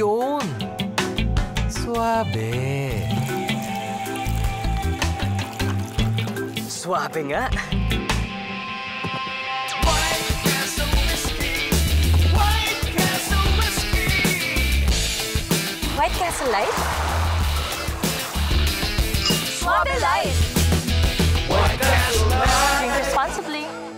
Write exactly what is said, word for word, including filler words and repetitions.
yun. Suabe. Suabe nga. White Castle Whiskey. White Castle Whiskey. White Castle Light? Suabe Light! White Castle. Drink responsibly.